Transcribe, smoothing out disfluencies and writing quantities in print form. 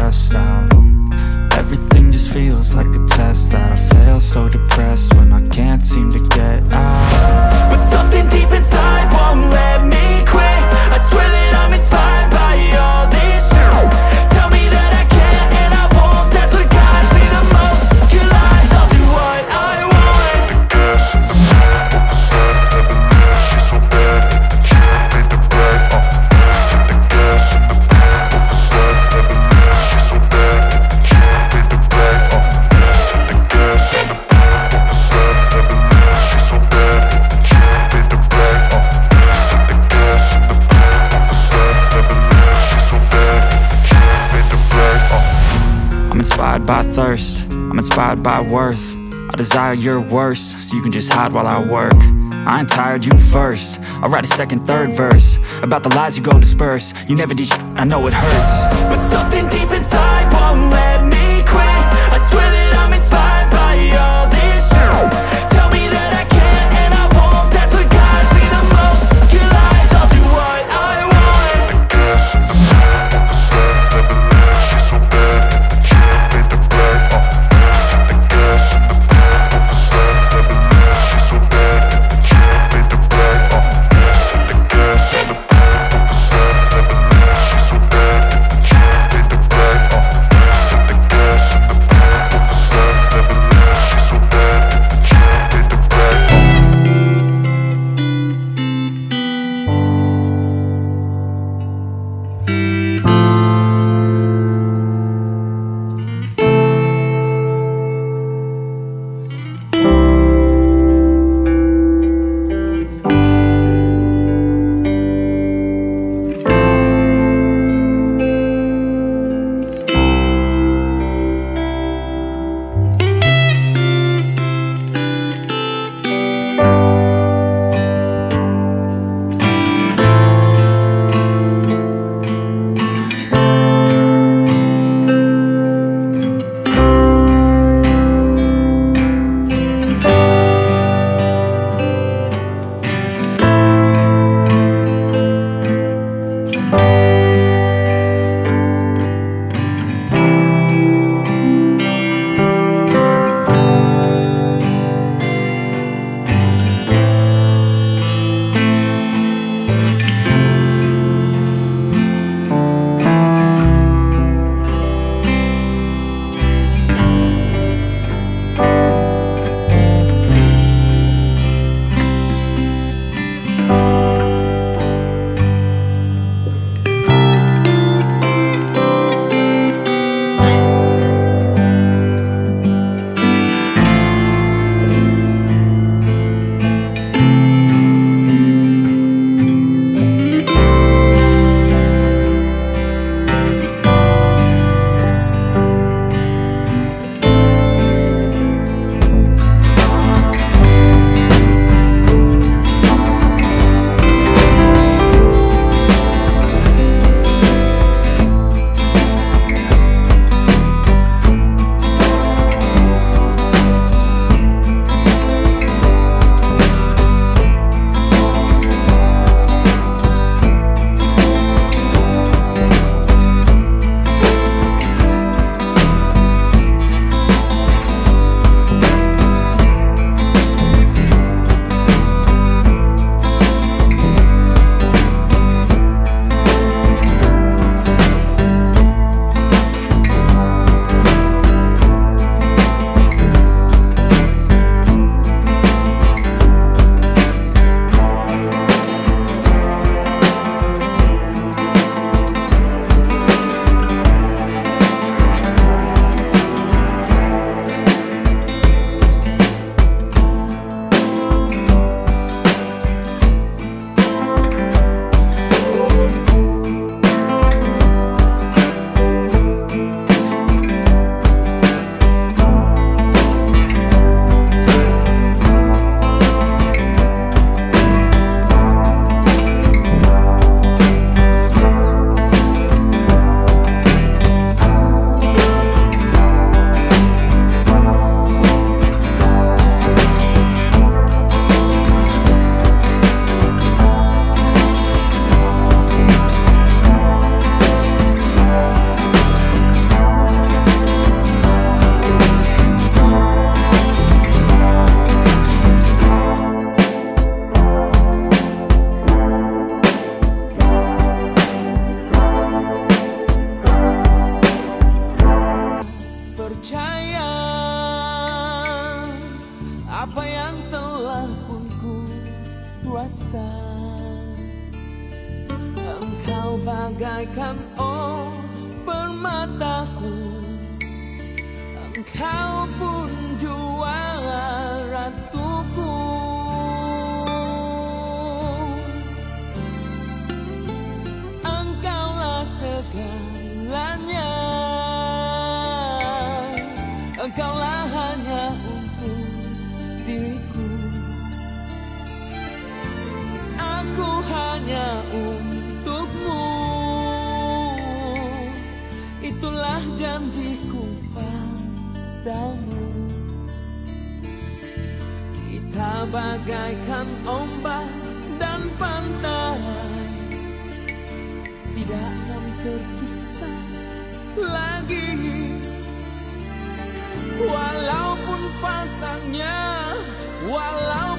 stressed out. Everything just feels like a test that I fail, so depressed when I can't seem to get out. But something deep inside won't let me quit. I swear that I'm inspired by all this shit. Tell me that I can't and I won't. That's what guides me the most. Your lies, I'll do what I want. The gas in the back of the sun, never leave, she's so bad. She made the brag, the gas in the back of the sun, never leave, she's so bad. She made the brag, the gas in the back of the sun, never leave, she's so bad. She made the brag, the gas in the back of the sun, never leave, she's so bad. She made the brag, I'm inspired by thirst, I'm inspired by worth. I desire your worst, so you can just hide while I work. I ain't tired, you first. I'll write a second, third verse about the lies you go disperse. You never did shit, I know it hurts. But something deep inside won't let me quit. I swear that I'm inspired by all this shit. Tell me that I can't and I won't. That's what guides me the most. Your lies, I'll do what I want. the gas in the back of the sun, never leave, she's so bad. She made the brag, the gas in the back of the sun, never leave, she's so bad. She made the brag, the gas in the back of the sun, never leave, she's so bad. She made the brag, the gas in the back of the sun, never leave, she's so bad. She made the brag. bagaikan permataku, engkau pun juara ratuku. Engkaulah segalanya, engkaulah hanya untuk diriku. Aku hanya untukmu, itulah janjiku padamu. Kita bagaikan ombak dan pantai, tidak akan terpisah lagi. Walaupun pasangnya, walau